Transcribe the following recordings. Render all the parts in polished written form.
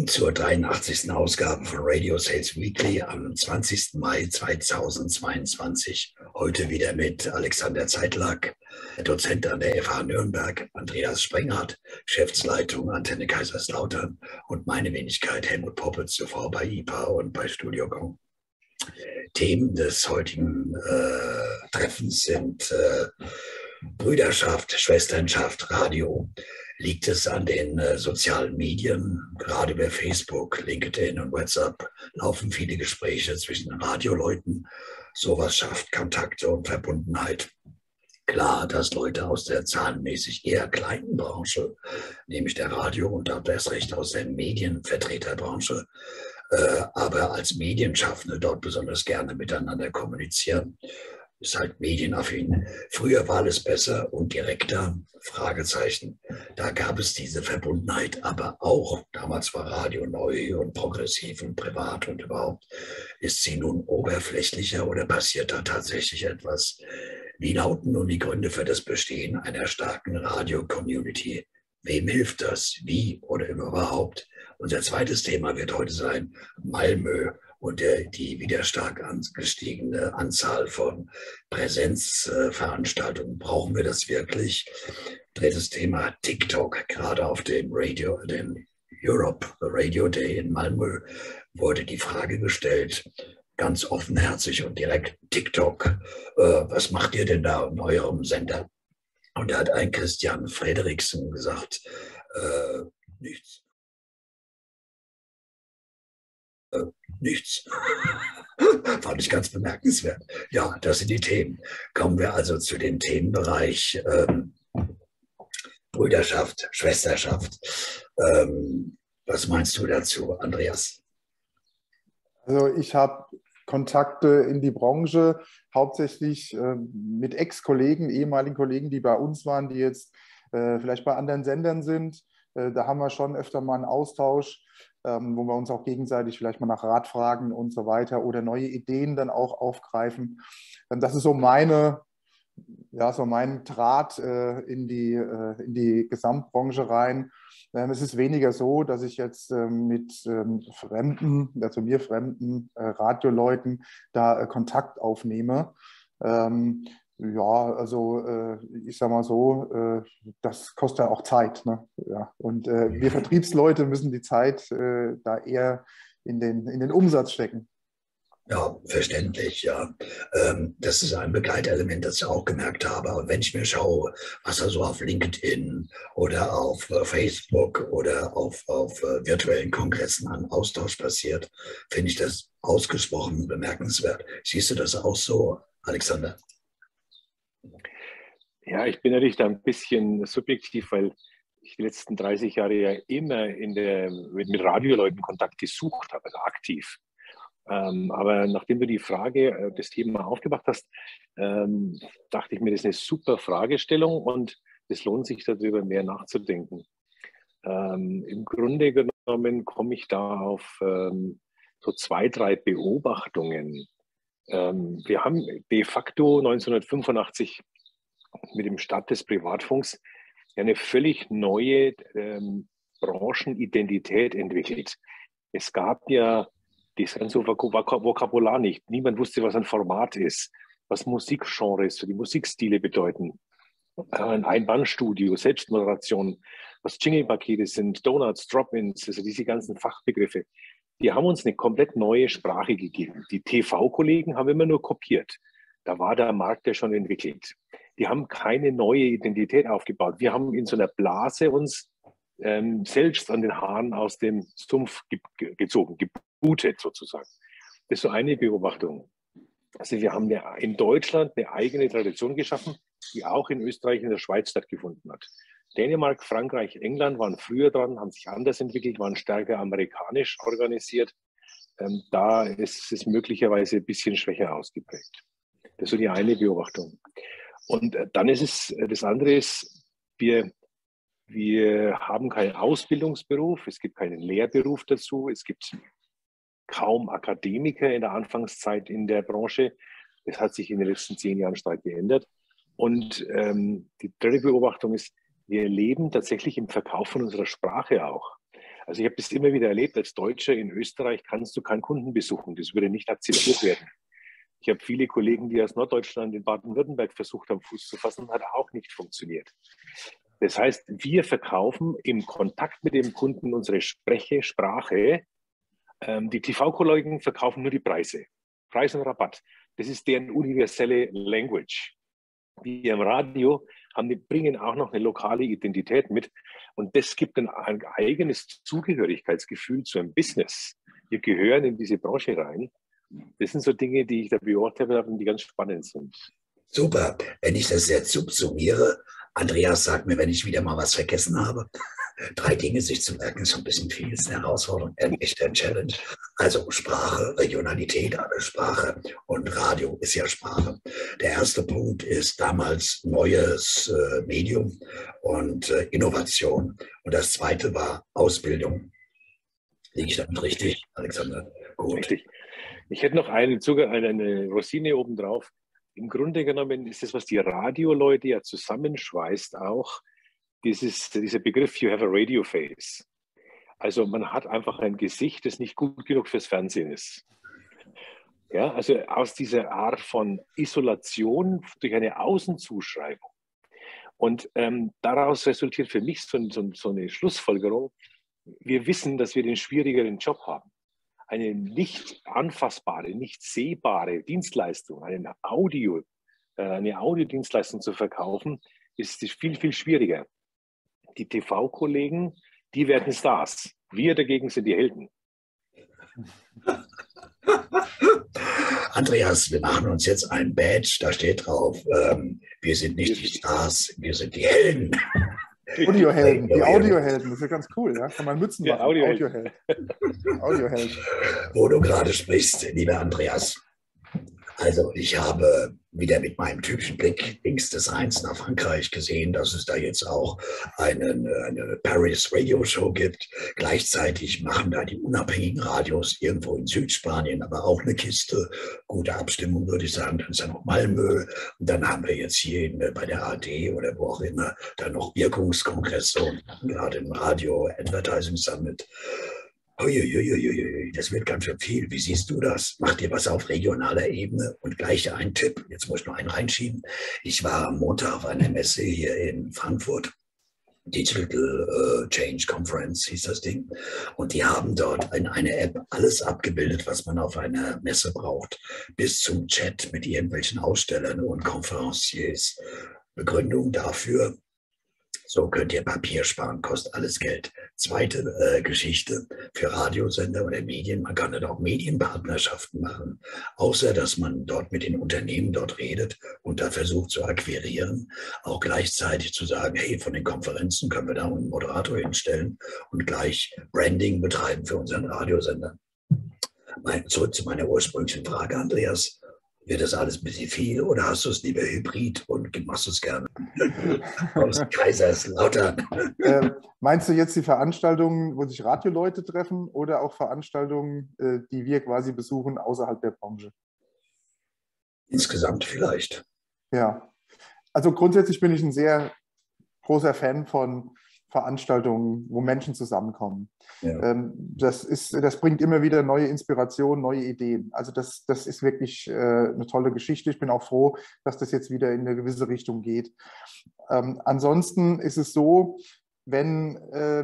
Willkommen zur 83. Ausgabe von Radio Sales Weekly am 20. Mai 2022. Heute wieder mit Alexander Zeitlack, Dozent an der FH Nürnberg, Andreas Sprenghardt, Geschäftsleitung Antenne Kaiserslautern und meine Wenigkeit Helmut Poppe, zuvor bei IPA und bei Studio Gong. Themen des heutigen Treffens sind Brüderschaft, Schwesternschaft, Radio. Liegt es an den sozialen Medien? Gerade über Facebook, LinkedIn und WhatsApp laufen viele Gespräche zwischen Radioleuten. Sowas schafft Kontakte und Verbundenheit. Klar, dass Leute aus der zahlenmäßig eher kleinen Branche, nämlich der Radio- und erst recht aus der Medienvertreterbranche, aber als Medienschaffende dort besonders gerne miteinander kommunizieren. Ist halt medienaffin. Früher war alles besser und direkter, Fragezeichen. Da gab es diese Verbundenheit, aber auch, damals war Radio neu und progressiv und privat und überhaupt, ist sie nun oberflächlicher oder passiert da tatsächlich etwas? Wie lauten nun die Gründe für das Bestehen einer starken Radio-Community? Wem hilft das? Wie oder überhaupt? Unser zweites Thema wird heute sein Malmö und die wieder stark angestiegene Anzahl von Präsenzveranstaltungen. Brauchen wir das wirklich? Drittes Thema TikTok. Gerade auf dem Europe Radio Day in Malmö wurde die Frage gestellt, ganz offenherzig und direkt: TikTok, was macht ihr denn da in eurem Sender? Und da hat ein Christian Frederiksen gesagt, nichts. Nichts. Fand ich ganz bemerkenswert. Ja, das sind die Themen. Kommen wir also zu dem Themenbereich Brüderschaft, Schwesterschaft. Was meinst du dazu, Andreas? Also ich habe Kontakte in die Branche, hauptsächlich mit Ex-Kollegen, ehemaligen Kollegen, die bei uns waren, die jetzt vielleicht bei anderen Sendern sind. Da haben wir schon öfter mal einen Austausch, wo wir uns auch gegenseitig vielleicht mal nach Rat fragen und so weiter oder neue Ideen dann auch aufgreifen. Das ist so mein Draht in die Gesamtbranche rein. Es ist weniger so, dass ich jetzt mit mir fremden Radioleuten da Kontakt aufnehme. Ich sag mal so, das kostet ja auch Zeit. Ne? Ja. Und wir Vertriebsleute müssen die Zeit da eher in den Umsatz stecken. Ja, verständlich, ja. Das ist ein Begleitelement, das ich auch gemerkt habe. Und wenn ich mir schaue, was da so auf LinkedIn oder auf Facebook oder auf virtuellen Kongressen an Austausch passiert, finde ich das ausgesprochen bemerkenswert. Siehst du das auch so, Alexander? Ja, ich bin natürlich da ein bisschen subjektiv, weil ich die letzten 30 Jahre ja immer mit Radioleuten Kontakt gesucht habe, also aktiv. Aber nachdem du die Frage, das Thema aufgemacht hast, dachte ich mir, das ist eine super Fragestellung und es lohnt sich darüber mehr nachzudenken. Im Grunde genommen komme ich da auf so 2, 3 Beobachtungen. Wir haben de facto 1985 mit dem Start des Privatfunks eine völlig neue Branchenidentität entwickelt. Es gab ja das ganze Vokabular nicht. Niemand wusste, was ein Format ist, was Musikgenres, die Musikstile bedeuten. Ein Einbandstudio, Selbstmoderation, was Jingle-Pakete sind, Donuts, Drop-ins, also diese ganzen Fachbegriffe. Die haben uns eine komplett neue Sprache gegeben. Die TV-Kollegen haben immer nur kopiert. Da war der Markt ja schon entwickelt. Die haben keine neue Identität aufgebaut. Wir haben in so einer Blase uns selbst an den Haaren aus dem Sumpf gezogen, gebootet sozusagen. Das ist so eine Beobachtung. Also wir haben in Deutschland eine eigene Tradition geschaffen, die auch in Österreich und der Schweiz stattgefunden hat. Dänemark, Frankreich, England waren früher dran, haben sich anders entwickelt, waren stärker amerikanisch organisiert. Da ist es möglicherweise ein bisschen schwächer ausgeprägt. Das ist so die eine Beobachtung. Und dann ist es, das andere ist, wir haben keinen Ausbildungsberuf, es gibt keinen Lehrberuf dazu, es gibt kaum Akademiker in der Anfangszeit in der Branche. Das hat sich in den letzten 10 Jahren stark geändert. Und die dritte Beobachtung ist, wir leben tatsächlich im Verkauf von unserer Sprache auch. Also ich habe das immer wieder erlebt, als Deutscher in Österreich kannst du keinen Kunden besuchen. Das würde nicht akzeptiert werden. Ich habe viele Kollegen, die aus Norddeutschland in Baden-Württemberg versucht haben, Fuß zu fassen, hat auch nicht funktioniert. Das heißt, wir verkaufen im Kontakt mit dem Kunden unsere Sprache. Die TV-Kollegen verkaufen nur die Preise. Preis und Rabatt. Das ist deren universelle Language. Wir im Radio bringen auch noch eine lokale Identität mit. Und das gibt ein eigenes Zugehörigkeitsgefühl zu einem Business. Wir gehören in diese Branche rein. Das sind so Dinge, die ich da beobachtet habe und die ganz spannend sind. Super. Wenn ich das jetzt subsumiere, Andreas sagt mir, wenn ich wieder mal was vergessen habe, 3 Dinge sich zu merken, ist so ein bisschen viel, ist eine Herausforderung, eine echte Challenge. Also Sprache, Regionalität, aber Sprache und Radio ist ja Sprache. Der erste Punkt ist damals neues Medium und Innovation. Und das zweite war Ausbildung. Liege ich damit richtig, Alexander? Gut. Richtig. Ich hätte noch eine Rosine obendrauf. Im Grunde genommen ist das, was die Radioleute ja zusammenschweißt, auch dieser Begriff, you have a radio face. Also man hat einfach ein Gesicht, das nicht gut genug fürs Fernsehen ist. Ja, also aus dieser Art von Isolation durch eine Außenzuschreibung. Und daraus resultiert für mich so eine Schlussfolgerung. Wir wissen, dass wir den schwierigeren Job haben. Eine nicht anfassbare, nicht sehbare Dienstleistung, eine Audiodienstleistung zu verkaufen, ist viel, viel schwieriger. Die TV-Kollegen, die werden Stars. Wir dagegen sind die Helden. Andreas, wir machen uns jetzt ein Badge, da steht drauf, wir sind nicht die Stars, wir sind die Helden. Audiohelden, die Audiohelden, das ist ja ganz cool, ja? Kann man Mützen machen. Audiohelden. Audiohelden. Wo du gerade sprichst, lieber Andreas. Also ich habe wieder mit meinem typischen Blick links des Rheins nach Frankreich gesehen, dass es da jetzt auch eine Paris Radio Show gibt. Gleichzeitig machen da die unabhängigen Radios irgendwo in Südspanien aber auch eine Kiste. Gute Abstimmung, würde ich sagen. Dann ist ja noch Malmö. Und dann haben wir jetzt hier bei der AD oder wo auch immer dann noch Wirkungskongresse und gerade im Radio Advertising Summit. Uiuiuiui, das wird ganz schön viel. Wie siehst du das? Macht ihr was auf regionaler Ebene? Und gleich ein Tipp, jetzt muss ich noch einen reinschieben. Ich war am Montag auf einer Messe hier in Frankfurt. Digital Change Conference hieß das Ding. Und die haben dort in einer App alles abgebildet, was man auf einer Messe braucht. Bis zum Chat mit irgendwelchen Ausstellern und Konferenciers. Begründung dafür: So könnt ihr Papier sparen, kostet alles Geld. Zweite Geschichte für Radiosender oder Medien: Man kann dann auch Medienpartnerschaften machen. Außer, dass man dort mit den Unternehmen dort redet und da versucht zu akquirieren, auch gleichzeitig zu sagen, hey, von den Konferenzen können wir da einen Moderator hinstellen und gleich Branding betreiben für unseren Radiosender. Zurück zu meiner ursprünglichen Frage, Andreas. Wird das alles ein bisschen viel oder hast du es lieber hybrid und machst es gerne aus Kaiserslautern? Meinst du jetzt die Veranstaltungen, wo sich Radioleute treffen oder auch Veranstaltungen, die wir quasi besuchen außerhalb der Branche? Insgesamt vielleicht. Ja, also grundsätzlich bin ich ein sehr großer Fan von Veranstaltungen, wo Menschen zusammenkommen. Ja. Das bringt immer wieder neue Inspirationen, neue Ideen. Also das ist wirklich eine tolle Geschichte. Ich bin auch froh, dass das jetzt wieder in eine gewisse Richtung geht. Ansonsten ist es so, wenn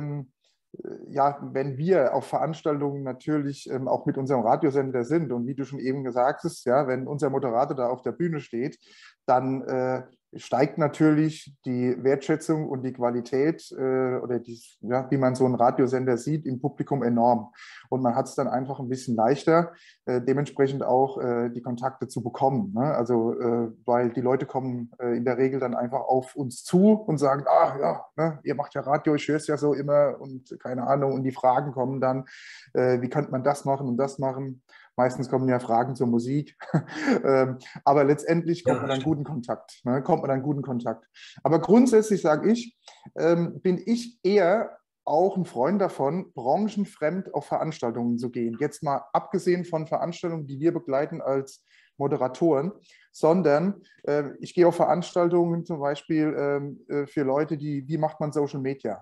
wir auf Veranstaltungen natürlich auch mit unserem Radiosender sind und wie du schon eben gesagt hast, ja, wenn unser Moderator da auf der Bühne steht, dann steigt natürlich die Wertschätzung und die Qualität oder wie man so einen Radiosender sieht, im Publikum enorm. Und man hat es dann einfach ein bisschen leichter, dementsprechend auch die Kontakte zu bekommen. Ne? Also, weil die Leute kommen in der Regel dann einfach auf uns zu und sagen, ne, ihr macht ja Radio, ich höre es ja so immer und keine Ahnung. Und die Fragen kommen dann, wie könnte man das machen und das machen? Meistens kommen ja Fragen zur Musik, aber letztendlich kommt man dann guten Kontakt. Ne? Aber grundsätzlich sage ich, bin ich eher auch ein Freund davon, branchenfremd auf Veranstaltungen zu gehen. Jetzt mal abgesehen von Veranstaltungen, die wir begleiten als Moderatoren, sondern ich gehe auf Veranstaltungen zum Beispiel für Leute, wie macht man Social Media?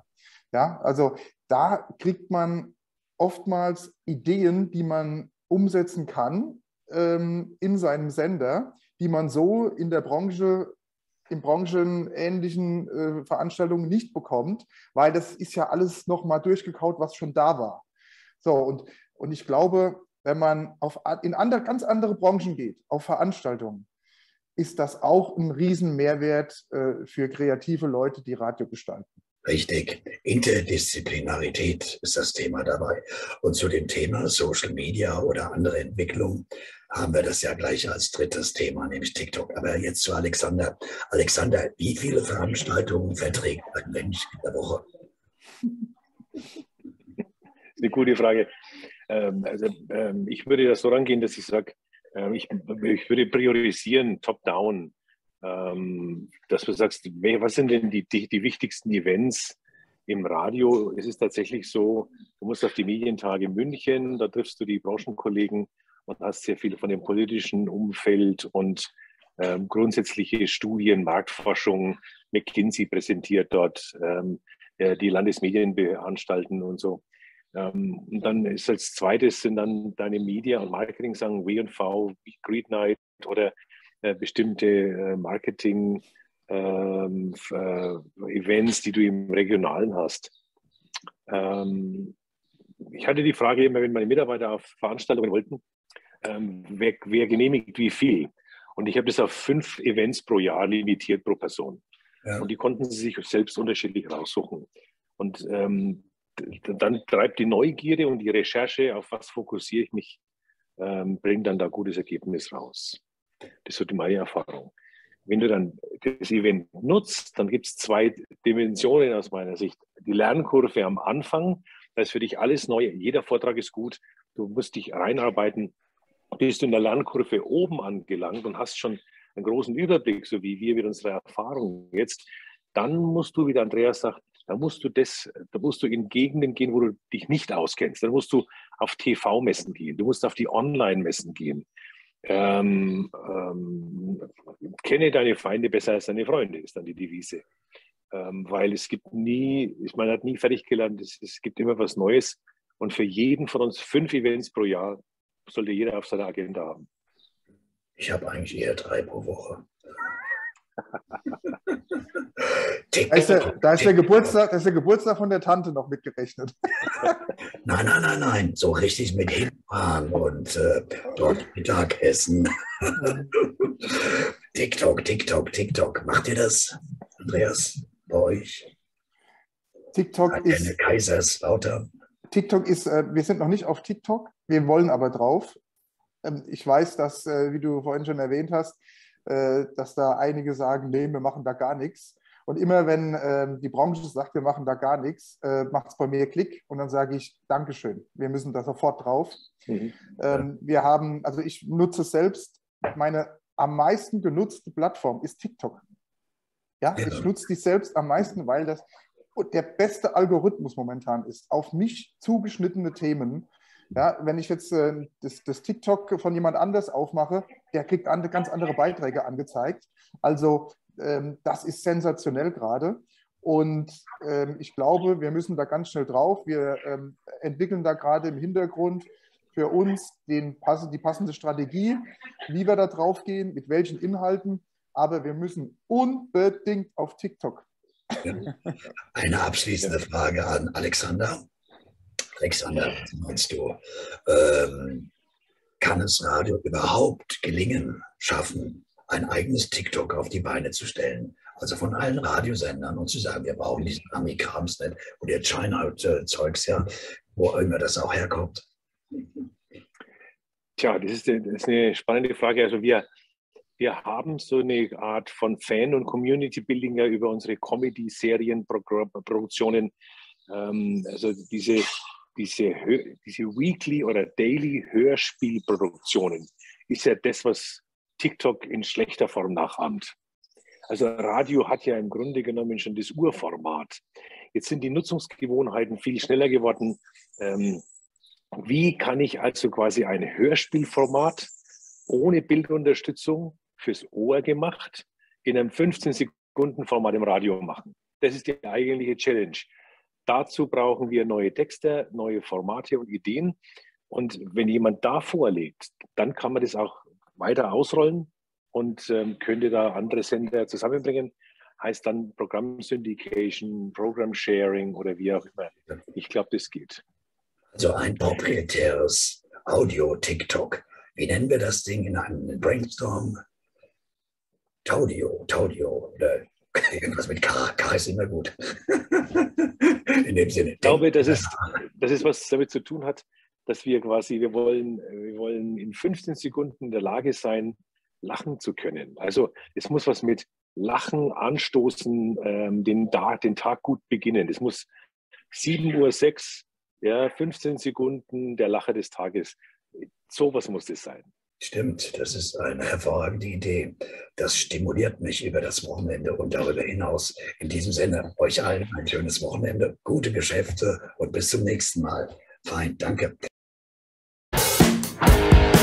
Ja, also da kriegt man oftmals Ideen, die man umsetzen kann in seinem Sender, die man so in der Branche, in branchenähnlichen Veranstaltungen nicht bekommt, weil das ist ja alles nochmal durchgekaut, was schon da war. So, und ich glaube, wenn man in ganz andere Branchen geht, auf Veranstaltungen, ist das auch ein Riesenmehrwert für kreative Leute, die Radio gestalten. Richtig. Interdisziplinarität ist das Thema dabei. Und zu dem Thema Social Media oder andere Entwicklungen haben wir das ja gleich als drittes Thema, nämlich TikTok. Aber jetzt zu Alexander. Alexander, wie viele Veranstaltungen verträgt ein Mensch in der Woche? Das ist eine gute Frage. Ich würde das so rangehen, dass ich sage, ich würde priorisieren, top-down, dass du sagst, was sind denn die wichtigsten Events im Radio? Es ist tatsächlich so, du musst auf die Medientage München, da triffst du die Branchenkollegen und hast sehr viel von dem politischen Umfeld und grundsätzliche Studien, Marktforschung. McKinsey präsentiert dort, die Landesmedien veranstalten und so. Und dann ist als zweites sind dann deine Media- und Marketing-Sachen, W&V, Greet Night oder bestimmte Marketing-Events, die du im Regionalen hast. Ich hatte die Frage immer, wenn meine Mitarbeiter auf Veranstaltungen wollten, wer genehmigt wie viel? Und ich habe das auf 5 Events pro Jahr limitiert pro Person. Ja. Und die konnten sie sich selbst unterschiedlich raussuchen. Und dann treibt die Neugierde und die Recherche, auf was fokussiere ich mich, bringt dann da gutes Ergebnis raus. Das ist so meine Erfahrung. Wenn du dann das Event nutzt, dann gibt es 2 Dimensionen aus meiner Sicht. Die Lernkurve am Anfang, da ist für dich alles neu. Jeder Vortrag ist gut. Du musst dich reinarbeiten. Bist du in der Lernkurve oben angelangt und hast schon einen großen Überblick, so wie wir mit unserer Erfahrung jetzt, dann musst du, wie der Andreas sagt, da musst du in Gegenden gehen, wo du dich nicht auskennst. Dann musst du auf TV-Messen gehen. Du musst auf die Online-Messen gehen. Kenne deine Feinde besser als deine Freunde, ist dann die Devise. Weil es gibt man hat nie fertig gelernt, es gibt immer was Neues. Und für jeden von uns 5 Events pro Jahr sollte jeder auf seiner Agenda haben. Ich habe eigentlich eher 3 pro Woche. Da ist der Geburtstag von der Tante noch mitgerechnet. Nein. So richtig mit hinfahren und dort Mittagessen. TikTok. Macht ihr das, Andreas, bei euch? TikTok ist Kaiserslautern. TikTok ist, wir sind noch nicht auf TikTok, wir wollen aber drauf. Ich weiß, dass, wie du vorhin schon erwähnt hast, dass da einige sagen, nee, wir machen da gar nichts. Und immer wenn die Branche sagt, wir machen da gar nichts, macht es bei mir Klick und dann sage ich, Dankeschön, wir müssen da sofort drauf. Ich nutze es selbst, meine am meisten genutzte Plattform ist TikTok. Ja. Ich nutze die selbst am meisten, weil das der beste Algorithmus momentan ist, auf mich zugeschnittene Themen. Ja, wenn ich jetzt das TikTok von jemand anders aufmache, der kriegt ganz andere Beiträge angezeigt. Also das ist sensationell gerade. Und ich glaube, wir müssen da ganz schnell drauf. Wir entwickeln da gerade im Hintergrund für uns die passende Strategie, wie wir da drauf gehen, mit welchen Inhalten. Aber wir müssen unbedingt auf TikTok. Ja. Eine abschließende Frage an Alexander. Alexander, was meinst du? Kann es Radio überhaupt gelingen, schaffen, ein eigenes TikTok auf die Beine zu stellen? Also von allen Radiosendern und zu sagen, wir brauchen diesen Ami-Krams nicht und der China-Zeugs, ja, wo immer das auch herkommt. Tja, das ist eine spannende Frage. Also wir haben so eine Art von Fan- und Community-Building ja über unsere Comedy-Serien-Produktionen. Also diese Weekly- oder Daily-Hörspielproduktionen ist ja das, was TikTok in schlechter Form nachahmt. Also Radio hat ja im Grunde genommen schon das Urformat. Jetzt sind die Nutzungsgewohnheiten viel schneller geworden. Wie kann ich also quasi ein Hörspielformat ohne Bildunterstützung fürs Ohr gemacht in einem 15-Sekunden-Format im Radio machen? Das ist die eigentliche Challenge. Dazu brauchen wir neue Texte, neue Formate und Ideen. Und wenn jemand da vorlegt, dann kann man das auch weiter ausrollen und könnte da andere Sender zusammenbringen. Heißt dann Programm Syndication, Program Sharing oder wie auch immer. Ich glaube, das geht. Also ein proprietäres Audio-TikTok. Wie nennen wir das Ding in einem Brainstorm? Taudio oder irgendwas mit K. K ist immer gut. In dem Sinne. Ich glaube, das ist, was damit zu tun hat, dass wir quasi, wir wollen in 15 Sekunden in der Lage sein, lachen zu können. Also es muss was mit Lachen anstoßen, den Tag gut beginnen. Es muss 7:06 Uhr, ja, 15 Sekunden der Lacher des Tages. Sowas muss es sein. Stimmt, das ist eine hervorragende Idee. Das stimuliert mich über das Wochenende und darüber hinaus. In diesem Sinne, euch allen ein schönes Wochenende, gute Geschäfte und bis zum nächsten Mal. Fein, danke.